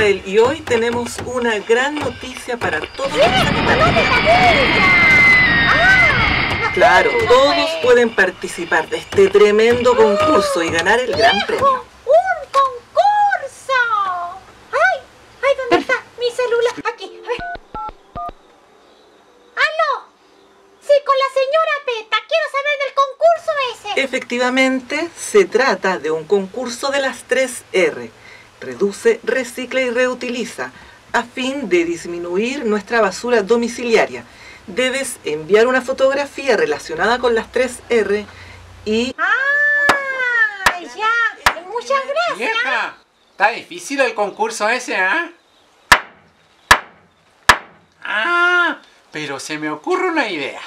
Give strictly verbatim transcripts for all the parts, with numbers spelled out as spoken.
Rafael, y hoy tenemos una gran noticia para todos los animales. Claro, todos pueden participar de este tremendo concurso y ganar el gran premio. ¡Un concurso! ¡Ay! ¡Ay! ¿Dónde está mi celular? Aquí, a ver. ¡Aló! Sí, con la señora Peta. Quiero saber del concurso ese. Efectivamente, se trata de un concurso de las tres R. Reduce, recicla y reutiliza, a fin de disminuir nuestra basura domiciliaria. Debes enviar una fotografía relacionada con las tres R y... ¡Ah! Ya. Muchas gracias. Vieja, está difícil el concurso ese, ¿ah? ¿eh? Ah, pero se me ocurre una idea.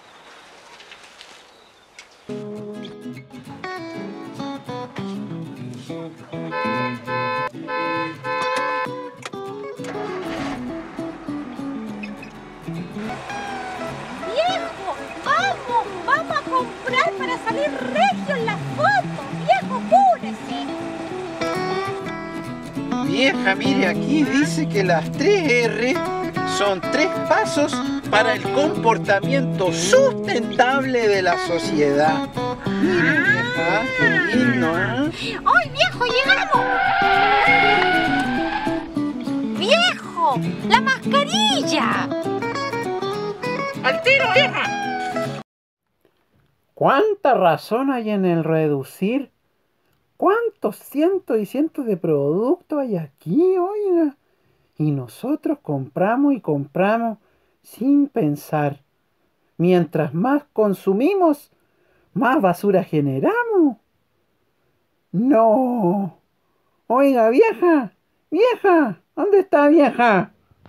Comprar para salir regio en la foto. Viejo, apúrese. Vieja, mire, aquí dice que las tres R son tres pasos para el comportamiento sustentable de la sociedad. Mire, vieja, qué lindo, ¿eh? ¡Ay, viejo, llegamos! ¡Viejo! ¡La mascarilla! ¡Al tiro, vieja! ¿Cuánta razón hay en el reducir? ¿Cuántos cientos y cientos de productos hay aquí, oiga? Y nosotros compramos y compramos sin pensar. Mientras más consumimos, más basura generamos. No. Oiga, vieja, vieja, ¿dónde está, vieja?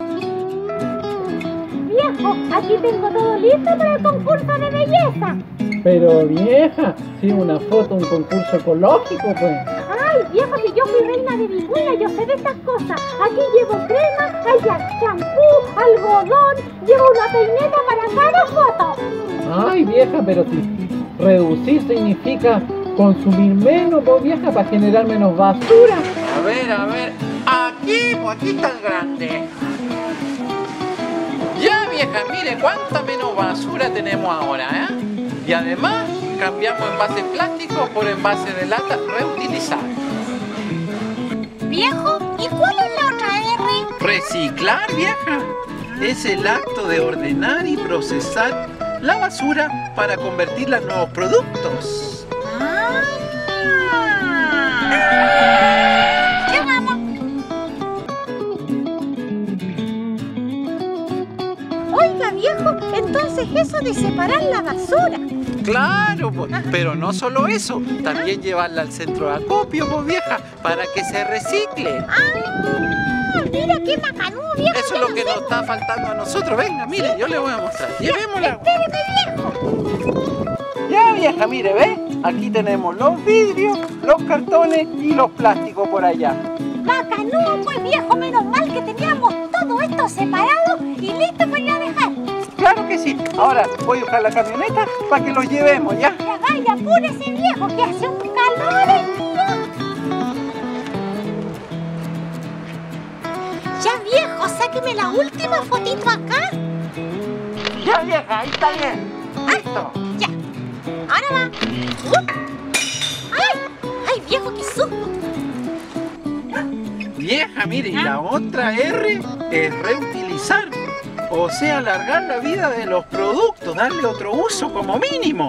Viejo, aquí tengo todo listo para el concurso de belleza. Pero vieja, si una foto, un concurso ecológico, pues. Ay, viejo, si yo fui reina de Vicuña, yo sé de estas cosas. Aquí llevo crema, hay champú, algodón, llevo una peineta para cada foto. Ay, vieja, pero si reducir significa consumir menos, pues vieja, para generar menos basura. A ver, a ver, aquí, pues aquí está el grande. Ya, vieja, mire cuánta menos basura tenemos ahora, ¿eh? Y además cambiamos envase plástico por envase de lata reutilizable. Viejo, ¿y cuál es la otra R? Reciclar, vieja. Es el acto de ordenar y procesar la basura para convertirla en nuevos productos. Ah. Ya vamos. Oiga, viejo, entonces eso de separar la basura. Claro, pues, pero no solo eso, también llevarla al centro de acopio, pues vieja, para que se recicle. ¡Ah! ¡Mira qué macanudo, viejo! Eso es lo que nos está faltando a nosotros. Venga, mire, yo le voy a mostrar. Llevémosla. ¡Espéreme, viejo! Ya, vieja, mire, ¿ve? Aquí tenemos los vidrios, los cartones y los plásticos por allá. ¡Macanudo, pues, viejo! Menos mal que teníamos todo esto separado y listo para ir a dejar. Claro que sí. Ahora voy a buscar la camioneta para que los llevemos, ¿ya? Ya vaya, apúrese, viejo, que hace un calor. Ya, viejo, sáqueme la última fotito acá. Ya, vieja, ahí está bien. Listo. Ya. Ahora va. Uh. ¡Ay! ¡Ay, viejo, qué susto! Vieja, mire, y la otra R es reutilizar. O sea, alargar la vida de los productos, darle otro uso como mínimo.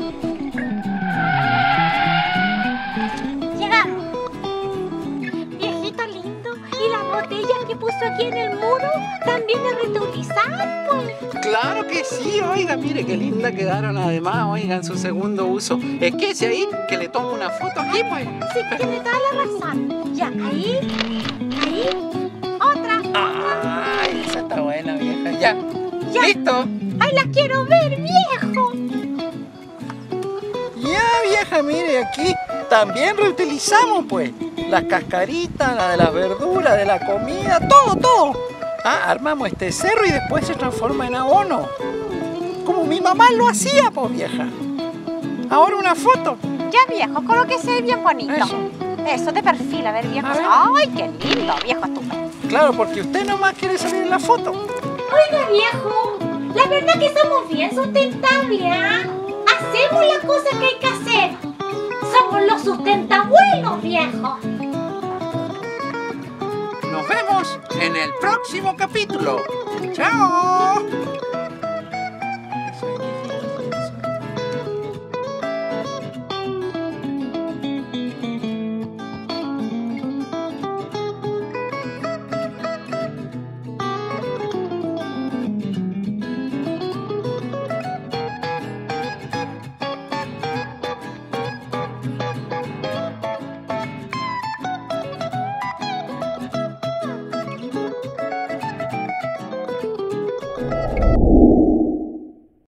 Llegamos. Viejito lindo, ¿y las botellas que puso aquí en el muro también es reutilizar, pues? Claro que sí, oiga, mire qué linda quedaron además, oiga, en su segundo uso. Es que ese ahí, que le tomo una foto aquí, pues. Sí, tiene toda la razón. Ya, ahí, ahí, otra. Ay, esa está buena, vieja. Ya. Ya. ¿Listo? ¡Ay, la quiero ver, viejo! Ya, vieja, mire, aquí también reutilizamos, pues. Las cascaritas, la de las verduras, de la comida, todo, todo. Ah, armamos este cerro y después se transforma en abono. Como mi mamá lo hacía, pues, vieja. Ahora una foto. Ya, viejo, colóquese bien bonito. Eso. Eso, de perfil, a ver, viejo. A ver. ¡Ay, qué lindo, viejo, estupendo! Claro, porque usted nomás quiere salir en la foto. Oiga, viejo, la verdad que somos bien sustentables, ¿ah? Hacemos las cosas que hay que hacer. Somos los sustentabuelos, viejo. Nos vemos en el próximo capítulo. ¡Chao!